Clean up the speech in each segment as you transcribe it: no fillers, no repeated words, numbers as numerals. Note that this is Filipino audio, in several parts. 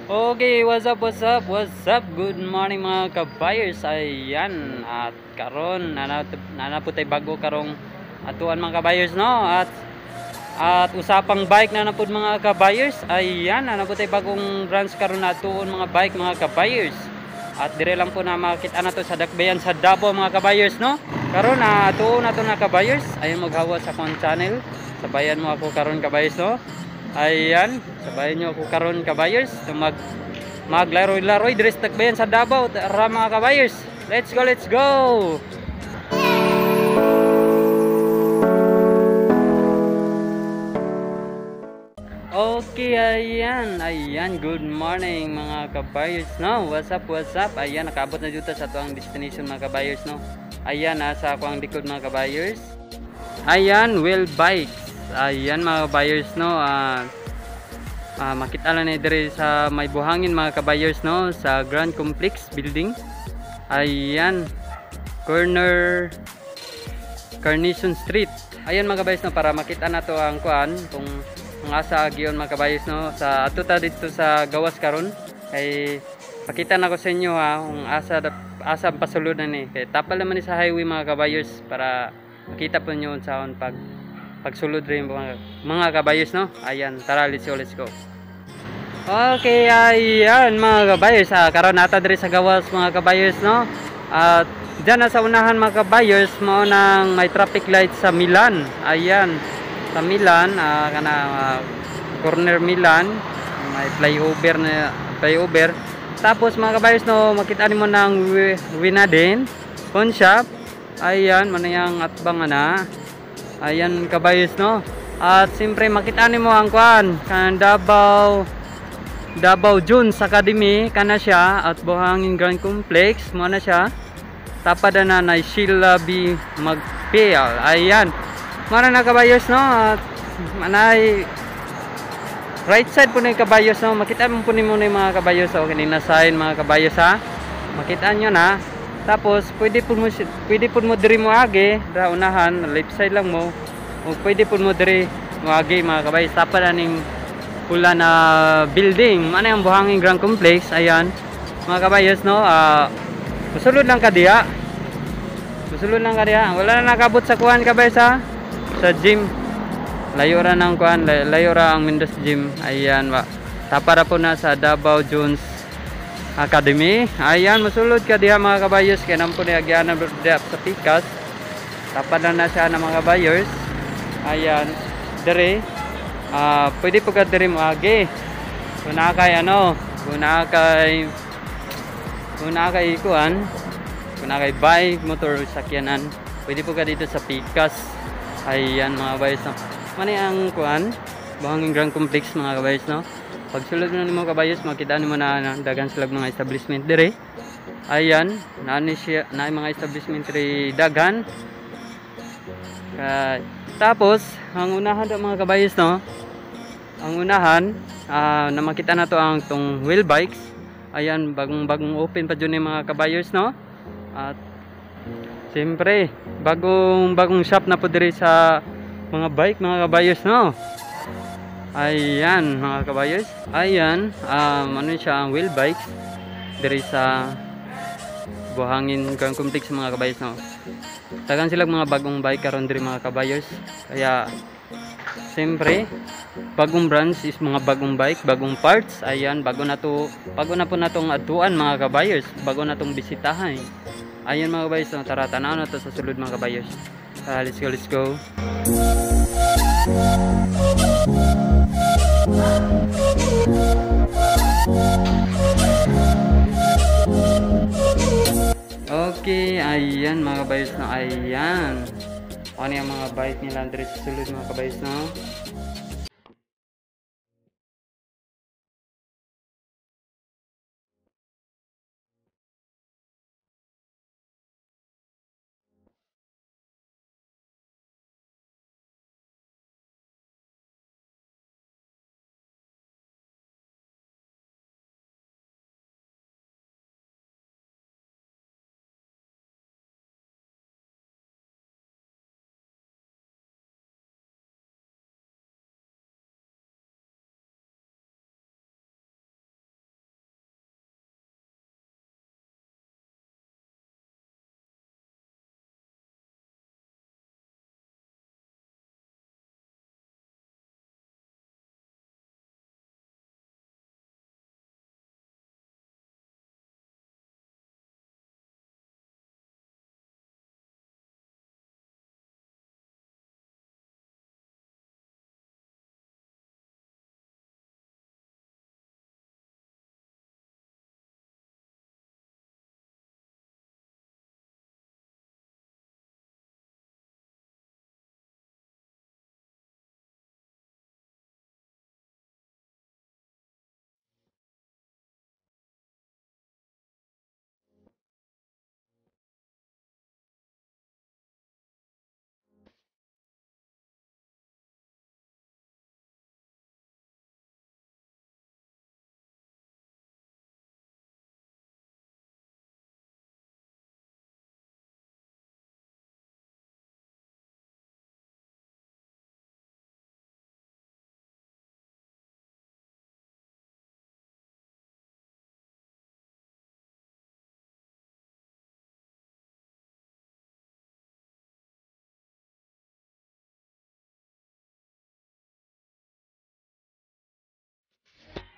Okay, what's up, what's up, what's up? Good morning mga kabayers. Ayan, at karon nanapot tay bago karong atuan mga kabayers, no? At usapang bike na napod mga kabayers. Ayan, nanapot tay bagong branch karon na atuon mga bike mga kabayers. At dire lang po na makita na to sa Dakbayan sa Davao mga kabayers, no? Karon na atuon na to na kabayers. Ayan, maghawa sa akong channel. Sabayan mo ako karon kabayers, no? Ayan, sabayan nyo ako karon kabayers maglaroy-laroy dress Dakbayan sa Davao. Tara mga kabayers, let's go, let's go. Okay, ayan, good morning mga kabayers, no? What's up, what's up? Ayan, nakaabot na dito sa tuang destination mga kabayers, no? Ayan, nasa ako ang likod mga kabayers. Ayan, Wheel Bikes. Ayan mga kabayers, no? Makita lang na dire sa may buhangin mga kabayers, no, sa Grand Complex building. Ayan, corner Carnation Street. Ayan mga kabayers, no, para makita na to ang kuan kung asa giyon mga kabayers, no, sa atuta dito sa gawas karon kay pakita na ko sa inyo ha kung asa pasulod na ni kay tapal naman ni sa highway mga kabayers para makita po nyo sa pagsulod rin mga kabayers, no. Ayan, tara, let's go. Okay, ayan mga kabayers, karon nata diri sa gawas mga kabayers, no. At diyan na sa unahan mga kabayers mao nang may traffic light sa Milan. Ayan, sa Milan, corner Milan, may flyover. Tapos mga kabayers, no, makita nimo nang Winadin pawn shop. Ayan, manayang atbang na. Ayan kabayers, no. At siyempre makita nimo ang kuan kan Davao Jones Academy kana siya at buhangin Grand Complex mo na siya. Tapad na na Sheila B. Magpial. Ayan. Mara na kabayos, no. At manay right side po ni kabayos, no. Makita mo po nimo ni mga kabayos, o kanina sign mga kabayos, ha. Makita nyo na. Tapos pwede po mo diri mo agi ra unahan, left side lang mo. O pwede po mo diri mo agi mga kabayos. Tapad na ning pula na building ano yung buhangin Grand Complex. Ayan mga kabayos, no. Musulod lang ka diha, wala na nakabot sa kuhan kabayos, ha, sa gym. Layo ra ng kuhan, layo ra ang Mendoza Gym. Ayan ba, tapara po na sa Davao Jones Academy. Ayan, musulod ka diha mga kabayos kaya naman po niagyanan sa Pikas. Tapad na siya ng mga kabayos. Ayan, dere pwede po ka diri mo agi kung nakay kuan, kung nakay bike, motor, sakyanan, pwede po ka dito sa Pikas. Ayan mga kabayos, no. Mani ang kuan buhangin Grand Complex mga kabayos, no. Pagsulod na nimo kabayos makita nimo na dagan sila mga establishment dire. Ayan, naani mga establishment dire daghan. Tapos ang unahan do mga kabayos, no, ang unahan na makita na to ang tong Wheel Bikes. Ayan, bagong open pa dyan mga kabayos, no. At siyempre bagong shop na po diri sa mga bike mga kabayos, no. Ayan mga kabayos, ayan ano siya ang Wheel Bikes diri sa buhangin Grand Complex mga kabayos, no. Tagan sila mga bagong bike karon diri mga kabayos. Kaya siyempre bagong branch is mga bagong bike, bagong parts. Ayan, bago na po natong atuan mga kabayos, bago na tong bisitahan. Ayan mga kabayos, no, tara tanaw na to sa sulod mga kabayos. Let's go. Okay, ayan mga kabayos, no. Ayan, ano yung mga bike nila dito sa sulod mga kabayos, no.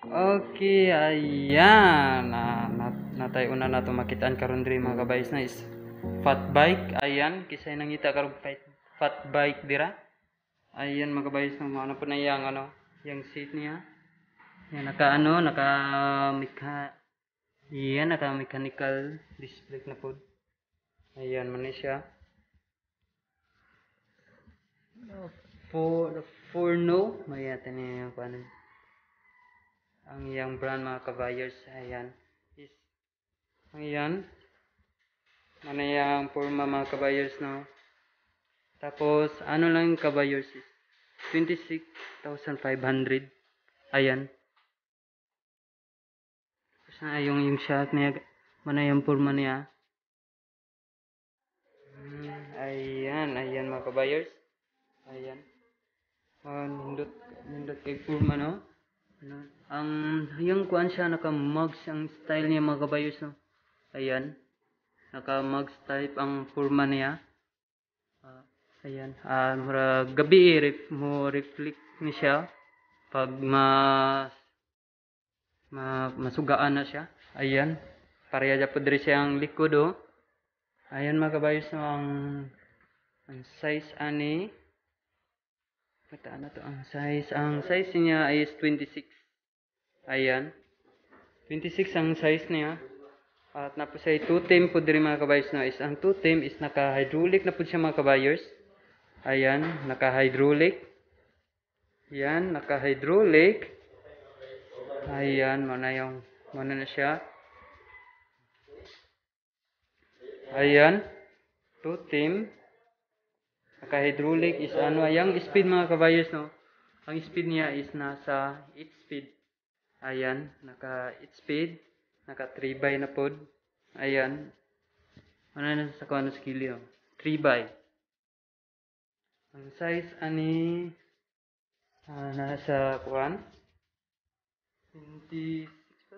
Okay, ayan. Natay una na ito makitaan karon diri mga kabayos na is fat bike. Ayan, kisay nangita karon fat bike dira. Ayan mga kabayos na ano po na yang yung seat niya. Yan naka mechanical display na po. Ayan man siya. For no, may ata niya yung ang iyang brand mga kabayers. Ayan is ang iyan manayang forma mga kabayers no. Tapos ano lang yung kabayers is 26,500. Ayan. Tapos na yung shot niya manayang forma niya. Ayan mga kabayers. Ayan. Nindot kay forma no. Ang yung kuan siya naka-mugs ang style niya mga kabayos no. Ayan. Naka-mugs type ang forma niya. Ayan. Mura gabi mo reflect ni siya pag masugaan na siya. Ayan. Pareha ja po diri siya ang likod oh. Ayan mga kabayos no ang size ani. Pataan na to ang size. Ang size niya is 26. Ayan. 26 ang size niya. At napos ay 2-team po diri mga kabayos no is ang 2-team is naka-hydraulic na po siya mga kabayos. Ayan, naka-hydraulic. Ayan, naka-hydraulic. Ayan, mana na siya. Ayan, 2-team. Naka-hydraulic is yung speed mga kabayos no. Ang speed niya is nasa 8 speed. Ayan, naka 8 speed. Naka 3 by na pod. Ayan. Ano na sa kuno skill no. 3 by. Ang size ani nasa kuan 27.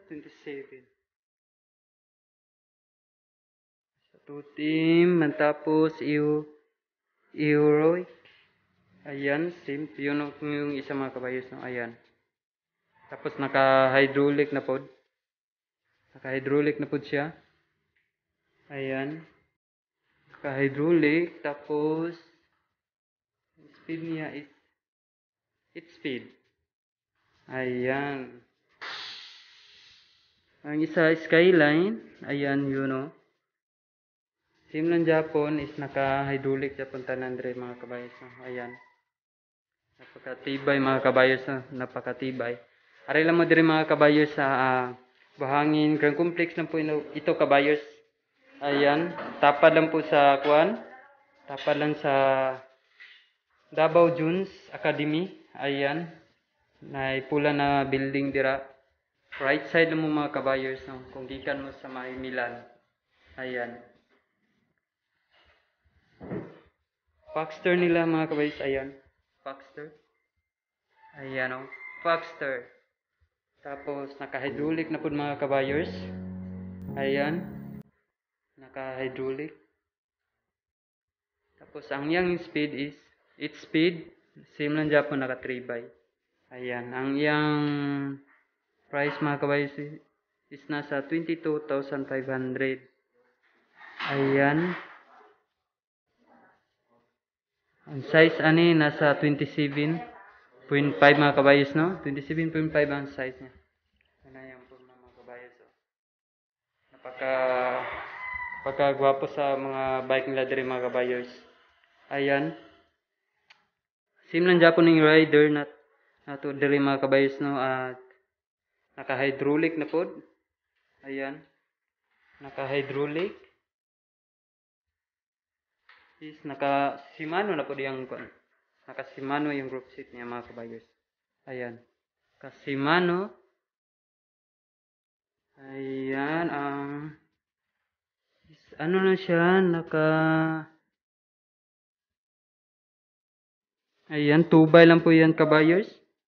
Sa 2-team, matapos Euro. Ayan, same. Yun yung isa mga kabayos no. Ayan. Tapos naka-hydraulic na pod. Naka-hydraulic na pod siya. Ayan. Naka-hydraulic. Tapos, speed niya is 8 speed. Ayan. Ang isa Skyline. Ayan, yun o. Same ng Japon is naka-hydraulic Japon tanan dre mga kabayos no. Ayan. Napakatibay mga kabayos no. Napakatibay. Ari lang mo diri mga kabayos sa Buhangin Grand Complex lang po ito kabayos. Ayan, tapad lang po sa kuan. Tapad lang sa Davao Dunes Academy. Ayan. Naipula na building dira. Right side lang mo mga kabayos no. Kung gikan mo sa May Milan. Ayan. Paxter nila mga kabayos. Ayan. Paxter. Ayan o. Paxter. Tapos naka-hydraulic na po mga kabayers. Ayan. Naka-hydraulic. Tapos ang yang speed is 8 speed. Same lang dyan po naka 3 by. Ayan. Ang yang price mga kabayers is nasa 22,500. Ayan. Ang size ani nasa 27.5 mga kabayos no. 27.5 ang size niya. Ano yung forma mga kabayos oh. Napaka-gwapo sa mga bike nila diri mga kabayos. Ayan. Same lang Japon ng rider nato diri mga kabayos no at naka-hydraulic na pod. Ayan. Naka-hydraulic. Is naka-Shimano na pod yung naka-Shimano yung group seat niya mga kabayos. Ayan. Naka-Shimano. Ayan, ano na siya, ayan, 2 by lang po yan kabayos.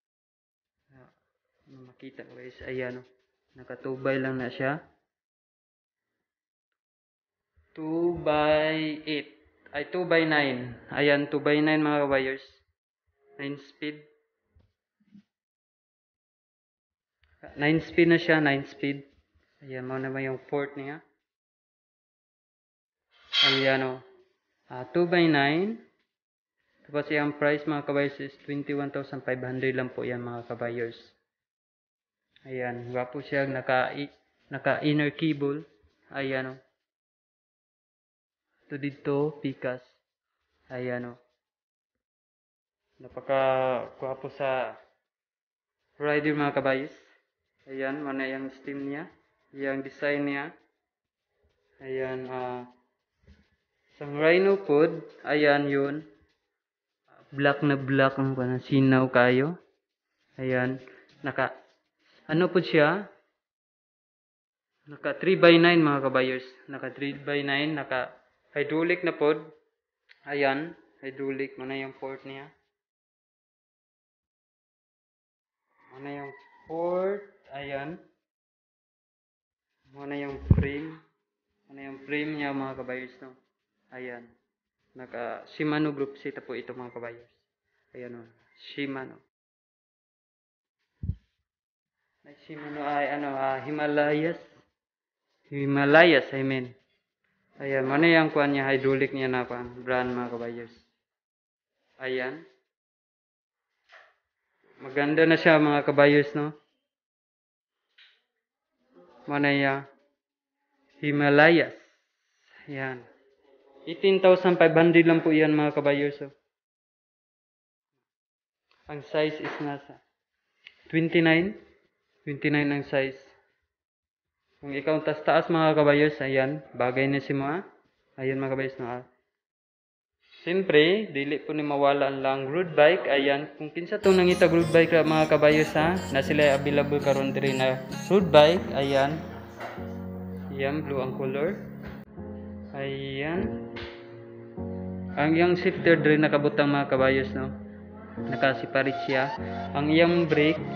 Makita ko guys, ayan, naka 2 by lang na siya. 2 by 8, ay 2 by 9, ayan, 2 by 9 mga kabayos. 9 speed. 9 speed na siya, 9 speed. Ayan, mo naman yung port niya. Ayan o. 2x9. Tapos yung price mga kabayos is 21,500 lang po yan mga kabayos. Ayan, gwapo siya, naka inner cable. Ayan o. Ito dito, Pikas. Ayan o. Napaka gwapo sa rider mga kabayos. Ayan, mana yung steam niya. Yung design niya. Ayan, isang rhino pod. Ayan yun. Black na black ang sinaw kayo. Ayan. Ano po siya? Naka 3x9 mga kabayers. Naka 3x9. Naka hydraulic na pod. Ayan. Hydraulic. Mana yung port niya. Mana yung port. Ayan. Mana yung frame. Mana yung frame niya mga kabayers. No? Ayan. Naka Shimano group set po ito mga kabayers. Ayan o. Shimano. Shimano ay Himalayas. Himalayas, I mean. Ayan, mana yung kuan niya, hydraulic niya na kuan, brand mga kabayers. Ayan. Maganda na siya mga kabayers, no? Mana yung Himalayas. Ayan. 18,500 lang po yan mga kabayers. So. Ang size is nasa 29. 29 ang size. Kung ikaw taas mga kabayers, ayan, bagay na si mga. Ayan mga kabayers na. Siyempre, dili po ni mawala lang road bike. Ayan, kung kinsa itong nangita road bike mga kabayos ha, na sila available karon diri na road bike. Ayan. Ayan, blue ang color. Ayan. Ang iyang shifter diri nakabutang mga kabayos, no? Nakasiparit siya. Ang iyang brake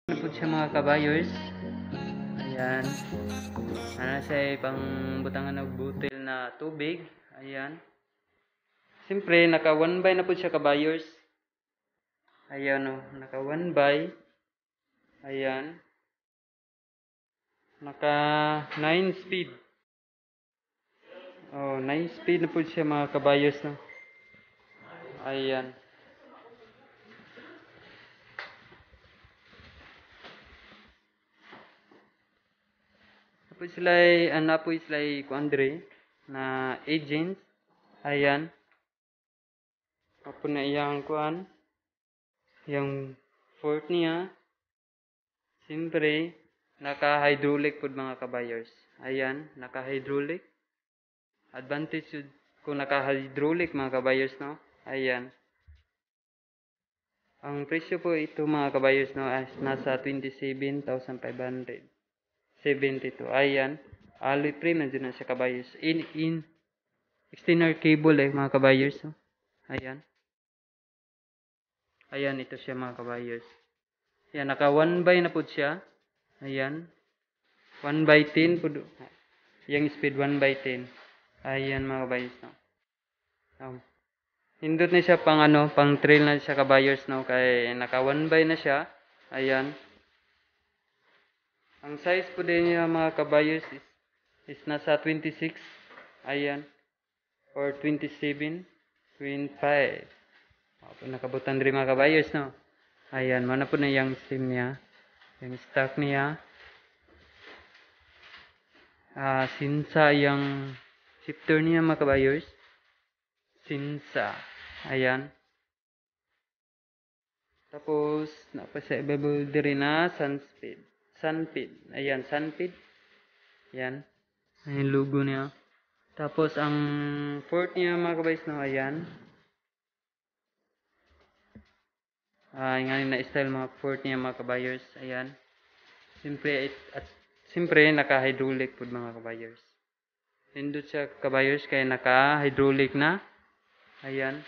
Ano po siya mga kabayers? Ayan. Ano siya pang butangan ng butil na tubig. Ayan. Siyempre, naka 1 by na po siya kabayers. Ayan o. Naka 1 by. Ayan. Naka 9 speed. Oh, 9 speed na po siya mga kabayers no. Ayan. Po sila kuandre na agents. Ayan. Apo na iyang kuan. Yung fort niya. Siyempre, naka-hydraulic po mga kabayers. Ayan, naka-hydraulic. Advantage yun kung naka-hydraulic mga kabayers, no? Ayan. Ang presyo po ito mga kabayers, no, ay nasa 27,572. Ayan. Alloy frame na dyan na siya kabayers. External cable mga kabayers, no? Ayan. Ayan, ito siya mga kabayers. Ayan, naka 1 by na po siya. Ayan. 1 by 10 po. Yung speed 1 by 10. Ayan mga kabayers, no. Hindot na siya pang trail na siya kabayers, no. Kaya naka 1 by na siya. Ayan. Ang size po din niya mga kabayers is nasa 26. Ayan. Or 27. 25. Nakabutan rin mga kabayers, no. Ayan. Mana po na yung steam niya. Yung stock niya. Sinsa yung shifter niya mga kabayers. Sinsa. Ayan. Tapos, napasa-available din na Sunspeed. Sunpeed. Ayan, Sunpeed. Ayan. Ayan, logo niya. Tapos, ang port niya mga kabayers, no, ayan. Yung na style mga port niya mga kabayers. Ayan. Siyempre, naka-hydraulic po mga kabayers. Hindot siya kabayers kaya naka-hydraulic na. Ayan.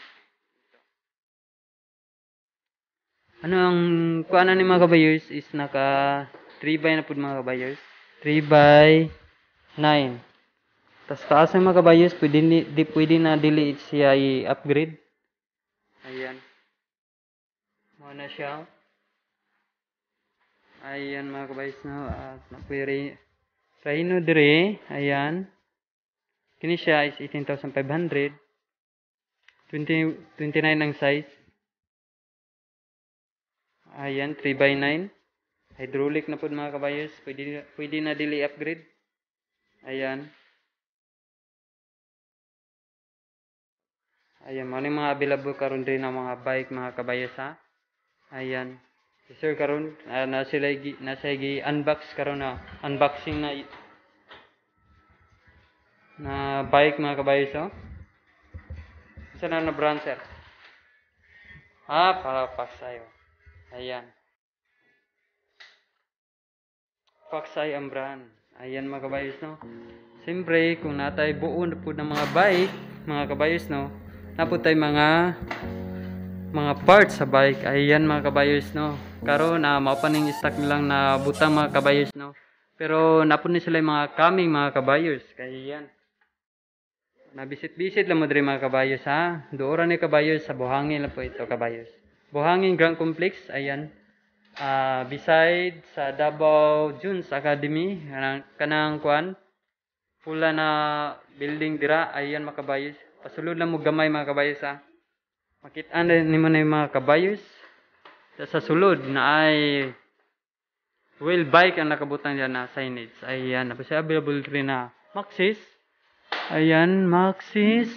Ano ang kuana ni mga kabayers is naka 3 by na po mga kabayers. 3 by 9. Tapos taas ng mga kabayers, pwede na dili siya i-upgrade. Ayan. Muna siya. Ayan mga kabayers no. Napwede Rhino dire. Ayan. Kini siya is 18,500. 29 ang size. Ayan, 3 by 9. Hydraulic na po mga kabayers. Pwede na dili upgrade. Ayan. Ayan, mga available karon din ng mga bike mga kabayers ha. Ayan. Sir karon nasa unbox karon na unboxing na bike mga kabayers oh. Saan na brand sir? Para Paksay. Ayan. Paksay ang brand. Ayan mga kabayers no. Siyempre kung natay buo na po ng mga bike mga kabayers no. Napod tayo mga parts sa bike. Ayan mga kabayers no. Karon mapaning stock nilang na butang mga kabayers no. Pero napod ni sila mga coming mga kabayers. Kaya yan. Nabisit-bisit lang mo diri mga kabayers ha. Doora ni kabayers sa Buhangin lang po ito kabayers. Buhangin Grand Complex. Ayan. Beside sa Davao Junes Academy. Kanang kuan. Pula na building dira. Ayan mga kabayers. Pasulod lang mo gamay mga kabayers ha. Makita ni mo na yung mga kabayers. Sa sulod na ay wheel bike ang nakabutang dyan na signage. Ayan. Napos available rin na Maxis. Ayan. Maxis.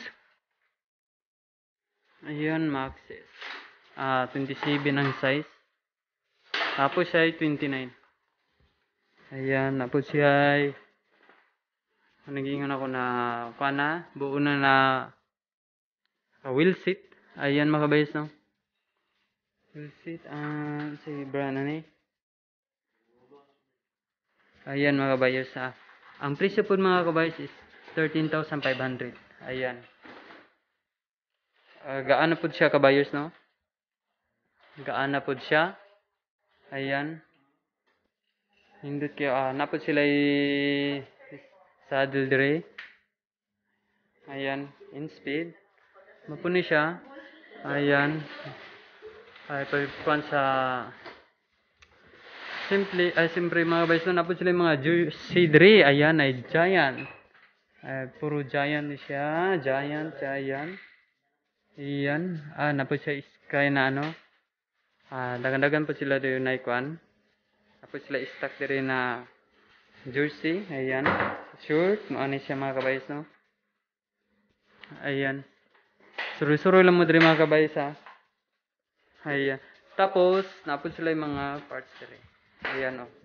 Ayan. Maxis. 27 ang size. Tapos siya ay 29. Ayan. Tapos siya ay nagingon ako na pana. Buo na wheel seat. Ayan mga kabayers no. Wheel seat. Si brand na ni. Ayan mga kabayers ha. Ang presyo po mga kabayers is 13,500. Ayan. Gaan na po siya kabayers no. Gaan na po siya. Ayan. Hindot kayo, napod sila saddle dire. Ayan, in speed. Mapuni siya. Ayan. Ay, pagpuan sa siyempre mga guys, no, napod sila yung mga jersey dire. Ayan, ay giant. Ay, puro giant ni siya. Giant. Ayan. Napod siya sky na ano. Dagan-dagan po sila dire na ikuan. Napod sila stock dire na jersey. Ayan. Shirt. Ano siya mga kabayos, no? Ayan. Suroy-suroy lang mo dire mga kabayos, ha. Ayan. Tapos, napod sila yung mga parts dire. Ayan, oh.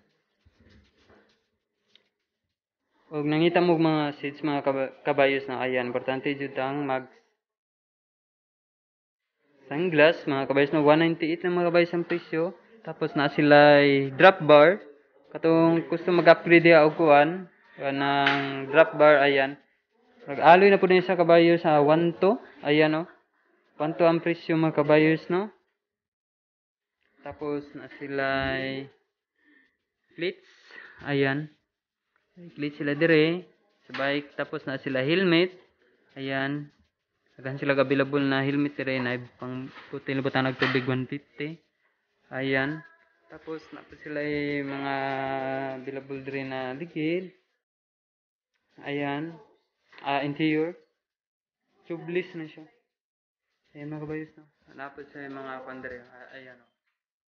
Og nangita mo mga seats mga kabayos na ayan. Importante jud ang mag sunglass mga kabayos na 198 na mga kabayos ang presyo. Tapos na sila drop bar. Katong gusto mag-upgrade ya og kuan kanang drop bar ayan. Nag-aloy na po din sa kabayos sa 1 to. Ayan, oh. 1 to ang presyo mga kabayos, no. Tapos na sila plates. Ayan. Plates sila dire sa bike. Tapos na sila helmet. Ayan. Aghan sila available na helmet dire na pang puti libutan nagtubig 150. Ayan. Tapos na po sila mga available dire na ligid. Ayan. Interior. Tubeless na siya. Ayan mga kabayos, no. Napod sa mga pandre. Ayan, oh.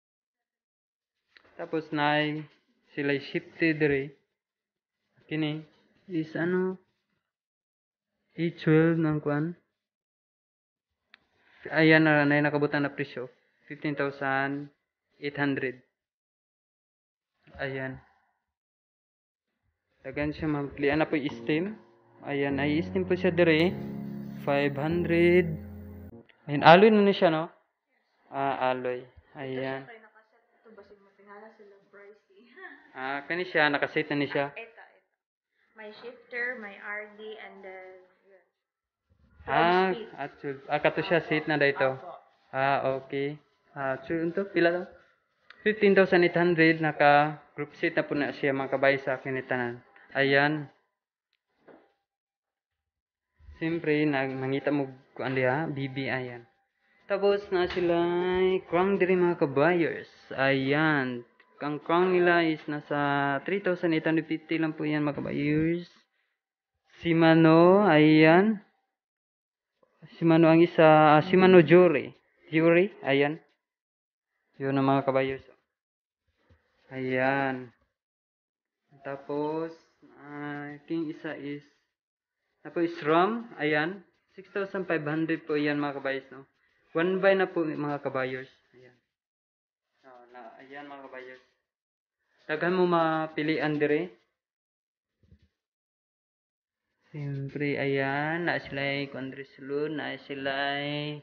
Tapos na sila shifted dire. Kini is ano E12 ng kwan. Ayan na nakabutan na presyo. 15,800. Ayan. Dagan siya magplian na po steam. Ayan, ay steam po siya dire. 500. Ayan, alloy na siya, no? Alloy. Ayan. Kani siya, nakaset na ni siya. Ito. May shifter, may RD, and then yun. Actually, kato siya seat na dito. Okay. So, ito, pila to? 15,800 naka group seat na po na siya mga kabay sa kinitanan. Ayan. Siyempre, nangita mo kuan diha, BB ayan. Tapos na sila crown diri mga kabayers. Ayan. Ang crown nila is nasa 3,850 lang po yan mga kabayers. Shimano, ayan. Shimano ang isa, Shimano Jury. Ayan. Yun ang mga kabayers. Ayan. Tapos, king isa is, tapos RAM, ayan. 6,500 po yan mga kabayers, no? 1 buy na po mga kabayers. Ayan. Ayan mga kabayers. Daghan mo mapilian dire. Siyempre, ayan. Na sila kundri salon. Na sila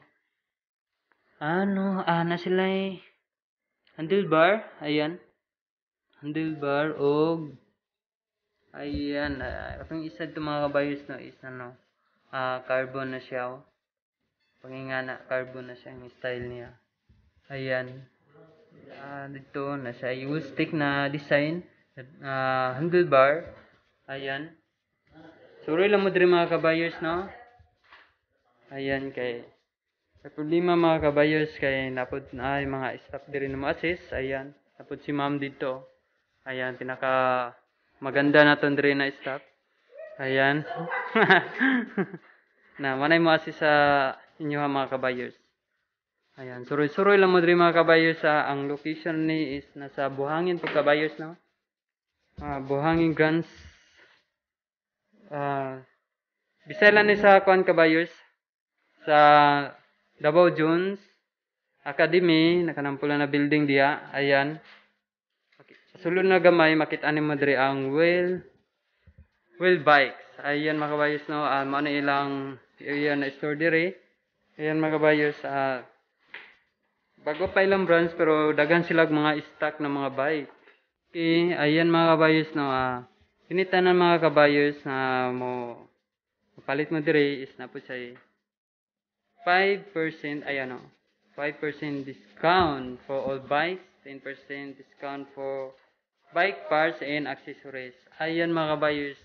na sila handlebar. Ayan. Handlebar og ayan. Katong isa ito mga kabayos no is carbon na siya. Oh. Pangingana, carbon na siya yung style niya. Ayan. Dito nasa wood stick na design handlebar. Ayan. Suri lang mo diri mga kabayers, no? Ayan kay problema mga kabayers kay napod na mga staff diri na mo-assist. Ayan. Napod si ma'am dito. Ayan, pinaka maganda naton diri na staff. Ayan. Manay mo assist sa inyo mga kabayers. Ayan, suroy-suroy lang mo diri mga kabayers ang location ni is nasa Buhangin po kabayers, no? Buhangin Grants. Bisaya lang ni sa kuan kabayers sa Davao Jones Academy, nakanampulan na building diya. Ayan. Sulod na gamay makit-ani mo diri ang Wheel Bikes. Ayan mga kabayers, no? Mao na ilang area na store diri. Ayan mga kabayers, bago pa ilang brands pero daghan sila mga stock na mga bike. Okay, ayan mga kabayers, no. Pinitanan mga kabayers na palit mo dire is na po siya 5%, ayan, no. 5% discount for all bikes, 10% discount for bike parts and accessories. Ayan mga kabayos,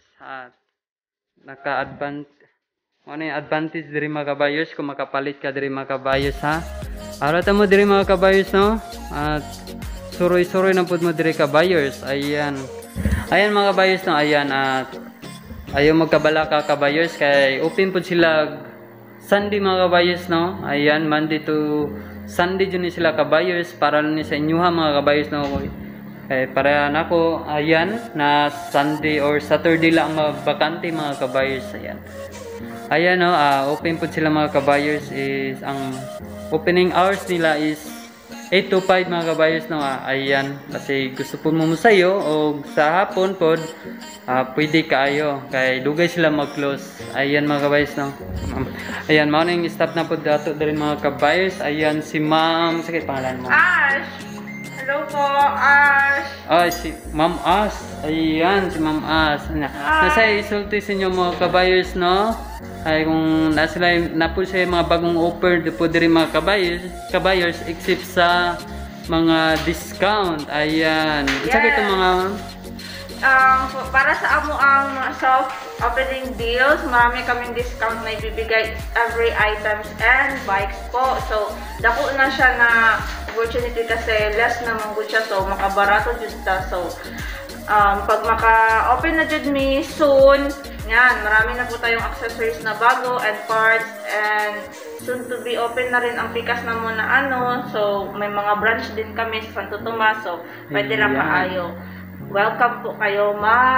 ano yung advantage diri mga kabayos kung makapalit ka diri mga kabayos ha. Arata mo diri mga kabayos no. At suroy-suroy na pud mo diri kabayos. Ayan. Ayan mga kabayos no, ayan at ayaw magkabala ka kabayos kay open pud sila Sunday mga kabayos no. Ayan, Monday to Sunday jud ni sila kabayos para ni sa inyo ha mga kabayos no. Kay para nako ayan na Sunday or Saturday lang mabakante mga kabayos. Ayan. Ayan no, open po sila mga kabayos is ang opening hours nila is 8 to 5 mga kabayos no. Ayan, kasi gusto po mo sayo o sa hapon po pwede kaayo kay dugay sila mag-close. Ayan mga kabayos no. Ayan, mao na yung staff na po dato diri mga kabayos. Ayan si Ma'am, sige pangalan mo. Ash! Hello po, Ash! Ay, si Ma'am As. Ayan, si Ma'am As. Nasa isulti sa inyo mga kabayos, no? Ay, kung napul siya mga bagong offer po diri mga kabayos, except sa mga discount. Ayan. Isa Yes. ito mga... Para sa amo ang soft opening deals, marami kaming discount na ibibigay every items and bikes po. So, dako na siya na opportunity kasi less naman po siya. So, makabarato jud ta. So, pag maka-open na jud mi soon, yan, marami na po tayong accessories na bago and parts and soon to be open na rin ang Pikas na muna ano. So, may mga branch din kami sa Santo Tomas. So, pwede lang kaayo. Welcome po kayo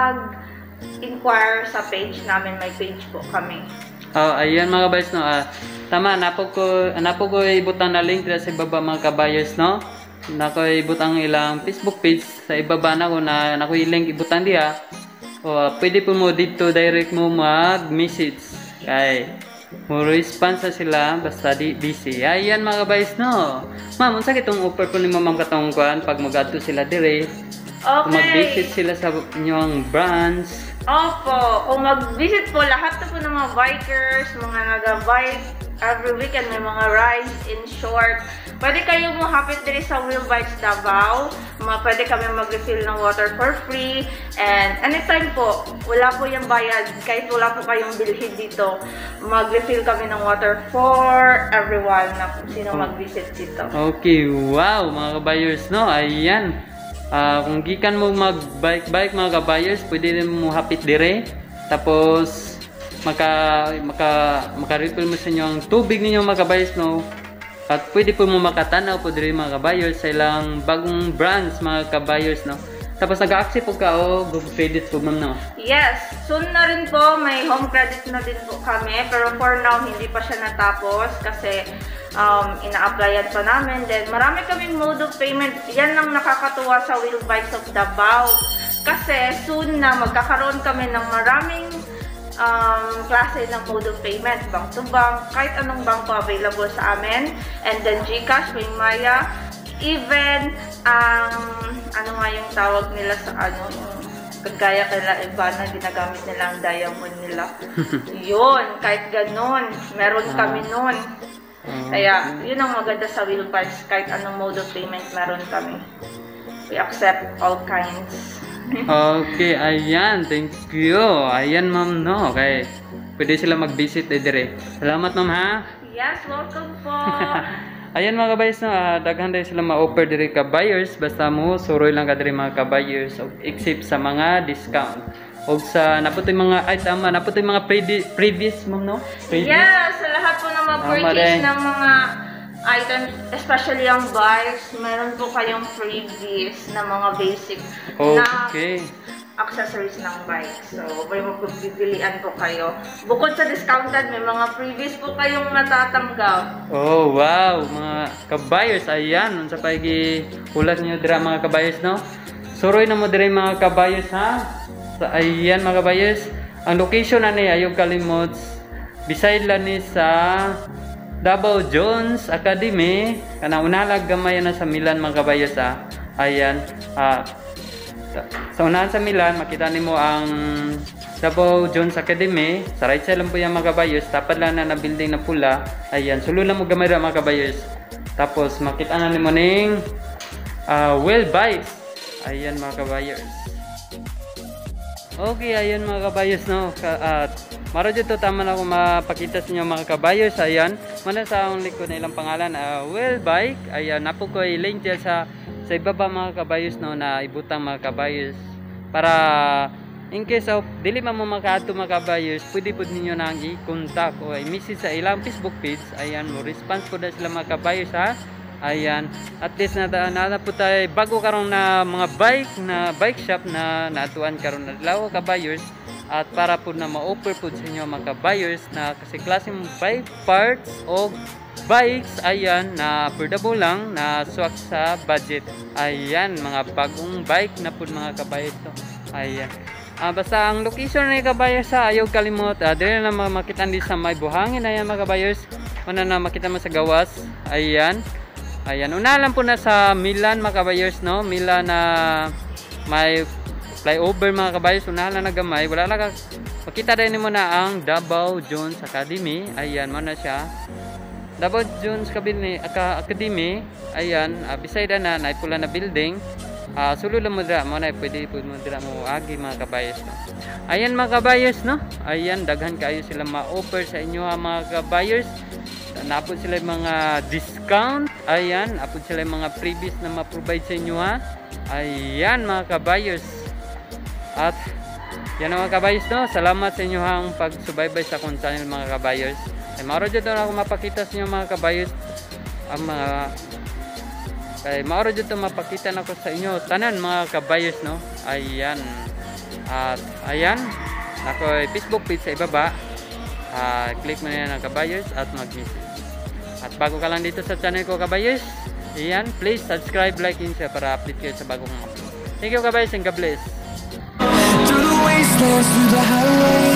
mag-inquire sa page namin. May page po kami. Oh, ayan mga kabayos, no? Tama, napo ko ibutang na link sa ibaba mga kabayos, no? Nako ibutang ilang Facebook page sa ibaba na ko na nako i-link ibutang diha. O, pwede po mo dito direct mo mag-message. Kay mo response sila basta busy. Ayan mga kabayos, no? Ma'am, unsa kitong offer po ni Ma'am katungkuan pag mag-adto sila dire? Kung mag-visit sila sa inyong branch. Opo, kung mag-visit po, lahat na po ng mga bikers, mga nag-bike, every weekend may mga rides in short. Pwede kayo mo hapit diri sa Wheel Bikes Davao. Pwede kami mag-refill ng water for free. And anytime po, wala po yung bayad. Kahit wala po kayong bilhin dito, mag-refill kami ng water for everyone na sino mag-visit dito. Okay, wow mga kabayers, no? Ayan. Kung gikan mo mag-bike mga kabayers, pwede din mo hapit dire. Tapos maka-refill mo sa inyo ang tubig ninyo mga kabayers, no? At pwede po mo makatanaw po dire mga kabayers sa ilang bagong brands mga kabayers, no? Tapos nag-accept po ka o Google credits po ma'am, no? Yes, soon na rin po, may home credit na din po kami. Pero for now, hindi pa siya natapos kasi ina-applyan pa namin. Then marami kaming mode of payment. Yan ang nakakatuwa sa Wheel Bikes of Davao. Kasi soon na magkakaroon kami ng maraming klase ng mode of payment. Bank to bank, kahit anong bangko available sa amin. And then GCash, Paymaya, even ano nga yung tawag nila sa ano, kagaya kila Ivana, ginagamit nila ang diamond nila. Yun, kahit ganon, meron kami nun. Kaya, yun ang maganda sa Wheel Bikes, kahit anong mode of payment meron kami. We accept all kinds. Okay, ayan, thank you. Ayan ma'am, no? Okay, pwede sila mag-visit dire. Salamat ma'am ha. Yes, welcome po. Ayan mga kabayers, no, daghan din sila ma-offer diri ka buyers basta mo suroy lang ka diri mga kabayers except sa mga discount. Og sa naputoy mga item, naputoy mga previous ma'am, no? Previous. Yes, sa lahat po ng mga purchase ng mga items, especially ang bikes, meron po kayong freebies na mga basic na accessories ng bike. So, may magpipilian po kayo. Bukod sa discounted, may mga freebies po kayong natatanggap. Oh, wow! Mga kabayers, ayan. Unsa pa ulat niyo dira mga kabayers, no? Suroy na mo dira mga kabayers, ha? So, ayan mga kabayers. Ang location na ni ayog kalimot. Beside lang ni sa Davao Jones Academy. Kana unalag gamay na sa Milan mga kabayers, ha? Ayan. Sa unahan sa Milan, makita nimo ang Davao Jones Academy. Sa right side lang po yung mga kabayers. Tapat lang na building na pula. Ayan, sulo lang mo gamay mga kabayers. Tapos makita na nimo ning Wheel Bikes. Ayan mga kabayers. Okay, ayun mga kabayers, no. At maro dito tama na ako mapakita sa inyo mga kabayers. Ayan, mana sa akong likod na ilang pangalan, Well Bike. Ayan, napo ko i-link dyan sa ibaba mga kabayers, no, na ibutang mga kabayers para in case of dili man mo makaato mga kabayers, pwede po ninyo nang i-contact o i-message sa ilang Facebook page. Ayan, mo response po na sila mga kabayers, ha. Ayan, at least na po tayo bago karon na mga bike shop na natuan karon na lawa kabayers, at para po na ma-offer po sa inyo mga kabayers na kasi klaseng bike parts o bikes, ayan, na affordable lang, na swak sa budget. Ayan, mga bagong bike na po mga kabayers to. Ayan. Basta ang location na kabayers, ayaw kalimot. Dili na makita din sa may buhangin. Ayan mga kabayers. Mana na makita mo sa gawas. Ayan. Ayan. Una lang po na sa Milan mga kabayers, no? Milan na may flyover mga kabayers. Una lang na gamay. Wala lang makita din mo na ang Davao Jones Academy. Ayan. Mana siya. Davao Jones Academy. Ayan. Beside na naipula na building. Sulo lang mo dira mo na pwede po mo dira mo agi mga kabayers, no? Ayan mga kabayers, no. Ayan, daghan kayo sila ma-offer sa inyo mga kabayers. Napod sila mga discount. Ayan, napod sila mga freebies na ma-provide sa inyo, ha. Ayan mga kabayers. At yan mga kabayers, no. Salamat sa inyo ang pagsubaybay sa akong channel mga kabayers. Ay maro jud na ako mapakita sa inyo mga kabayers ang mga maoro dito mapakita na ko sa inyo tanan mga kabayers, no. Ayan. At ayan, ako Facebook page sa ibaba. Click mo na yan ang kabayers at mag-message. At bago ka lang dito sa channel ko kabayers, ayan, please subscribe, like, and share para update kayo sa bagong upload. Thank you kabayers and God bless.